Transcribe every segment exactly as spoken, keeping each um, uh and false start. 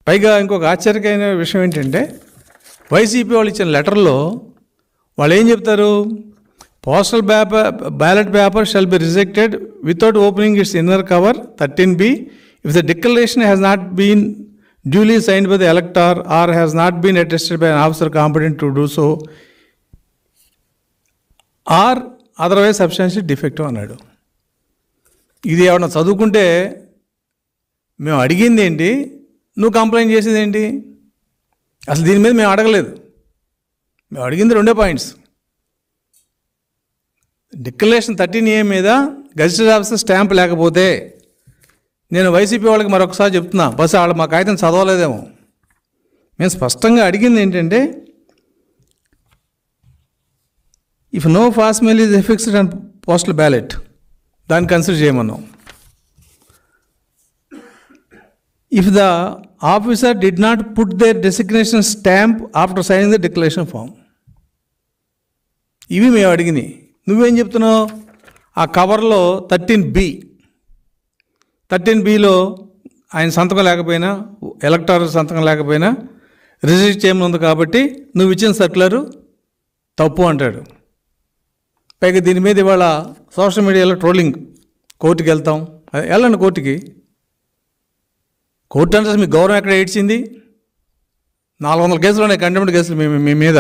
పైగా ఇంకొక ఆశ్చర్యకరమైన విషయం ఏంటంటే వైసీపీ వాళ్ళు ఇచ్చిన లెటర్లో వాళ్ళు ఏం చెప్తారు, postal paper ballot paper shall be rejected without opening its inner cover thirteen B if the declaration has not been duly signed by the elector or has not been attested by an officer competent to do so or otherwise substantial defective అన్నాడు. ఇది ఏమన్నా చదువుకుంటే మేము అడిగింది ఏంటి, నువ్వు complaint చేసేది ఏంటి? అసలు దీని మీద మేము అడగలేదు. మేము అడిగింది రెండే పాయింట్స్. డిక్లరేషన్ థర్టీన్ ఏ మీద గెజిటెడ్ ఆఫీసర్ స్టాంప్ లేకపోతే, నేను వైసీపీ వాళ్ళకి మరొకసారి చెప్తున్నా, బస్ వాళ్ళు మా కాగితం చదవలేదేమో. మేము స్పష్టంగా అడిగింది ఏంటంటే, if no fast mail is affixed and postal ballot, దాన్ని కన్సిడర్ చేయమన్నాం. If the officer did not put their designation stamp after signing the declaration form, ఇవి మేము అడిగినాయి. నువ్వేం చెప్తున్నావు, ఆ కవర్లో థర్టీన్ బి థర్టీన్ బిలో ఆయన సంతకం లేకపోయినా, ఎలక్టర్ సంతకం లేకపోయినా రిజిస్టర్ చేయమని ఉంది కాబట్టి నువ్వు ఇచ్చిన సర్క్యులరు తప్పు అంటాడు. పైగా దీని మీద ఇవాళ సోషల్ మీడియాలో ట్రోలింగ్, కోర్టుకి వెళ్తాం, వెళ్ళండి కోర్టుకి. కోర్టు అంటే మీ గౌరవం ఎక్కడ ఏడ్చింది? నాలుగు వందల కేసులు ఉన్నాయి, కంటెంప్ట్ కేసులు మీ మీ మీద.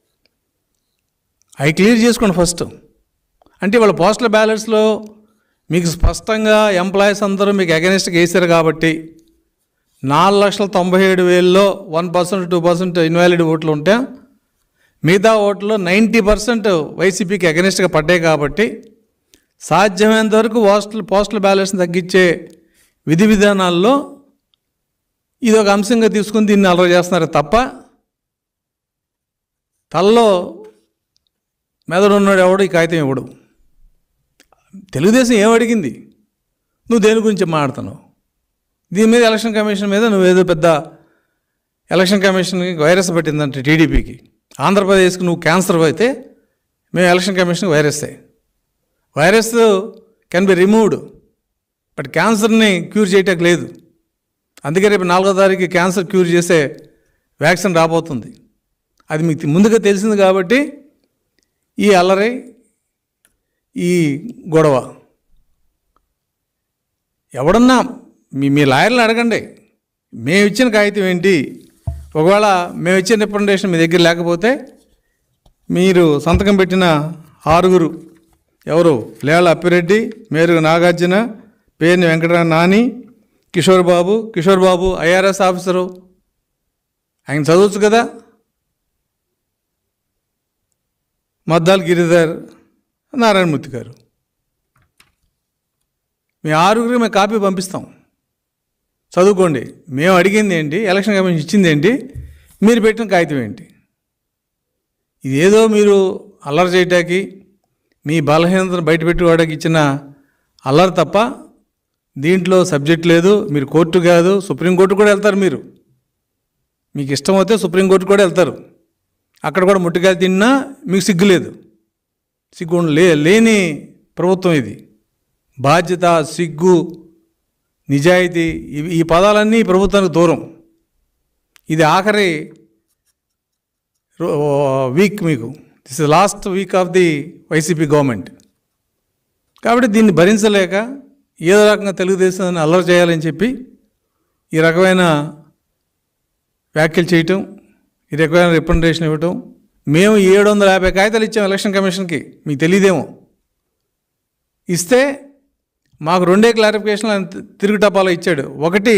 అవి క్లియర్ చేసుకోండి ఫస్ట్. అంటే వాళ్ళ పోస్టల్ బ్యాలెట్స్లో మీకు స్పష్టంగా ఎంప్లాయీస్ అందరూ మీకు అగెనిస్ట్గా వేసారు కాబట్టి నాలుగు లక్షల తొంభై ఏడు వేలలో one percent two percent invalid ఓట్లు ఉంటే మిగతా ఓట్లు నైంటీ పర్సెంట్ వైసీపీకి అగెనిస్ట్గా పడ్డాయి కాబట్టి సాధ్యమైనంత వరకు పోస్టల్ పోస్టల్ బ్యాలెట్స్ని తగ్గించే విధి విధానాల్లో ఇది ఒక అంశంగా తీసుకుని దీన్ని అలవ చేస్తున్నారు తప్ప, తల్లో మెదడు ఉన్నాడు ఎవడు ఈ కాగితం ఇవ్వడు. తెలుగుదేశం ఏమడిగింది, నువ్వు దేని గురించి మాట్లాడుతున్నావు? దీని మీద ఎలక్షన్ కమిషన్ మీద నువ్వేదో పెద్ద ఎలక్షన్ కమిషన్కి వైరస్ పెట్టిందంటే టీడీపీకి, ఆంధ్రప్రదేశ్కి నువ్వు క్యాన్సర్ అయితే మేము ఎలక్షన్ కమిషన్కి virus. Virus can be removed, but క్యాన్సర్ని క్యూర్ చేయటానికి లేదు. అందుకే రేపు నాలుగో తారీఖు క్యాన్సర్ క్యూర్ చేసే వ్యాక్సిన్ రాబోతుంది. అది మీకు ముందుగా తెలిసింది కాబట్టి ఈ అల్లరి, ఈ గొడవ. ఎవడన్నా మీ మీ లాయర్లు అడగండి, మేము ఇచ్చిన కాగితం ఏంటి? ఒకవేళ మేము ఇచ్చిన రిప్రజెంటేషన్ మీ దగ్గర లేకపోతే మీరు సంతకం పెట్టిన ఆరుగురు ఎవరు, లేళ్ల అప్పిరెడ్డి, మేరుగు నాగార్జున, పేర్ని వెంకటరామ నాని, కిషోర్ బాబు కిషోర్ బాబు ఐఆర్ఎస్ ఆఫీసరు, ఆయన చదవచ్చు కదా, మద్దాల్ గిరిధర్, నారాయణమూర్తి గారు, మీ ఆరుగురు మేము కాపీ పంపిస్తాం, చదువుకోండి. మేము అడిగింది ఏంటి, ఎలక్షన్ కమిషన్ ఇచ్చింది ఏంటి, మీరు పెట్టిన కాగితం ఏంటి? ఇదేదో మీరు అల్లరి చేయటానికి, మీ బలహీనతను బయటపెట్టుకోవడానికి ఇచ్చిన అల్లరి తప్ప దీంట్లో సబ్జెక్ట్ లేదు. మీరు కోర్టు కాదు, సుప్రీంకోర్టు కూడా వెళ్తారు. మీరు మీకు ఇష్టం అయితే సుప్రీంకోర్టు కూడా వెళ్తారు. అక్కడ కూడా ముట్టికాయలు తిన్నా మీకు సిగ్గు లేదు. సిగ్గు లే లేని ప్రభుత్వం ఇది. బాధ్యత, సిగ్గు, నిజాయితీ, ఈ పదాలన్నీ ప్రభుత్వానికి దూరం. ఇది ఆఖరి వీక్ మీకు, this is last week of the YCP government. కాబట్టి దీన్ని భరించలేక ఏదో రకంగా తెలుగుదేశాన్ని అల్లరి చేయాలని చెప్పి ఈ రకమైన వ్యాఖ్యలు చేయటం, ఈ రకమైన రిప్రజెంటేషన్ ఇవ్వటం. మేము ఏడు వందల యాభై కాగితాలు ఇచ్చాం ఎలక్షన్ కమిషన్కి, మీకు తెలియదేమో. ఇస్తే మాకు రెండే క్లారిఫికేషన్లు తిరుగు టపాలో ఇచ్చాడు. ఒకటి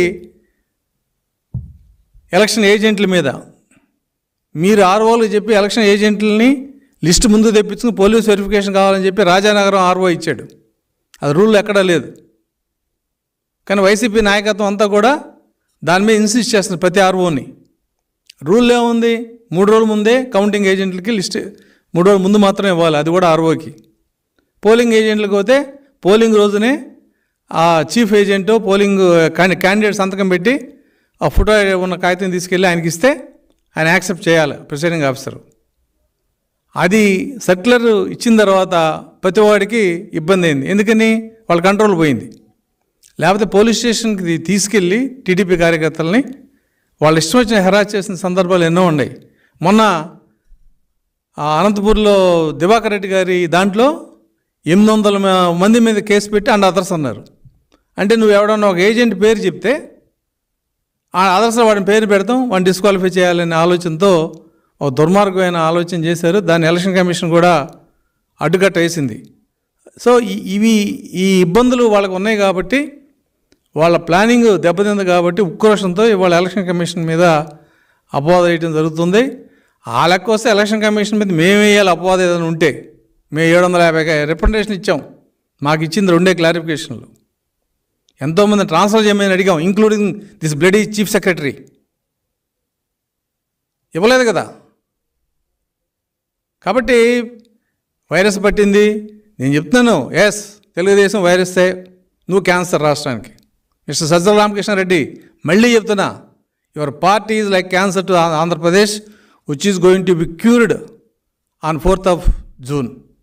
ఎలక్షన్ ఏజెంట్ల మీద, మీరు ఆర్ఓలకు చెప్పి ఎలక్షన్ ఏజెంట్లని లిస్టు ముందు తెప్పించుకుని పోలీస్ వెరిఫికేషన్ కావాలని చెప్పి రాజానగరం ఆర్ఓ ఇచ్చాడు. అది రూల్ ఎక్కడా లేదు. కానీ వైసీపీ నాయకత్వం అంతా కూడా దాని మీద ఇన్సిస్ట్ చేస్తుంది ప్రతి ఆర్ఓని. రూల్ ఏముంది, మూడు రోజుల ముందే కౌంటింగ్ ఏజెంట్లకి లిస్ట్ మూడు రోజుల ముందు మాత్రమే ఇవ్వాలి, అది కూడా ఆర్ఓకి. పోలింగ్ ఏజెంట్లకు పోతే పోలింగ్ రోజునే ఆ చీఫ్ ఏజెంట్ పోలింగ్ క్యాండిడేట్ సంతకం పెట్టి ఆ ఫోటో ఉన్న కాగితం తీసుకెళ్ళి ఆయనకి ఇస్తే ఆయన యాక్సెప్ట్ చేయాలి ప్రిసైడింగ్ ఆఫీసరు. అది సర్క్యులర్ ఇచ్చిన తర్వాత ప్రతి వాడికి ఇబ్బంది అయింది. ఎందుకని, వాళ్ళ కంట్రోల్ పోయింది. లేకపోతే పోలీస్ స్టేషన్కి తీసుకెళ్ళి టీడీపీ కార్యకర్తలని వాళ్ళు ఇష్టం వచ్చిన హెరాస్ చేసిన సందర్భాలు ఎన్నో ఉన్నాయి. మొన్న అనంతపూర్లో దివాకర్ రెడ్డి గారి దాంట్లో ఎనిమిది వందల మంది మీద కేసు పెట్టి అండ్ అదర్స్ అన్నారు. అంటే నువ్వు ఎవడన్నా ఒక ఏజెంట్ పేరు చెప్తే ఆ అదర్స్లో వాడిని పేరు పెడతాం, వాడిని డిస్క్వాలిఫై చేయాలనే ఆలోచనతో ఒక దుర్మార్గమైన ఆలోచన చేశారు. దాన్ని ఎలక్షన్ కమిషన్ కూడా అడ్డుకట్ట వేసింది. సో ఇవి ఈ ఇబ్బందులు వాళ్ళకు ఉన్నాయి కాబట్టి, వాళ్ళ ప్లానింగ్ దెబ్బతింది కాబట్టి ఉక్రోషంతో ఇవాళ ఎలక్షన్ కమిషన్ మీద అపవాదం వేయడం జరుగుతుంది. ఆ లెక్క వస్తే ఎలక్షన్ కమిషన్ మీద మేము వేయాలి అపవాదం ఏదైనా ఉంటే. మేము ఏడు వందల యాభై రిప్రజెంటేషన్ ఇచ్చాం, మాకు ఇచ్చింది రెండే క్లారిఫికేషన్లు. ఎంతోమంది ట్రాన్స్ఫర్ చేయమని అడిగాం, including this bloody chief secretary. ఇవ్వలేదు కదా. కాబట్టి వైరస్ పట్టింది. నేను చెప్తున్నాను, ఎస్ తెలుగుదేశం వైరస్సే, నువ్వు క్యాన్సర్ రాష్ట్రానికి. మిస్టర్ సజ్జల రామకృష్ణారెడ్డి మళ్ళీ చెప్తున్నా, your party is like cancer to Andhra Pradesh which is going to be cured on fourth of June.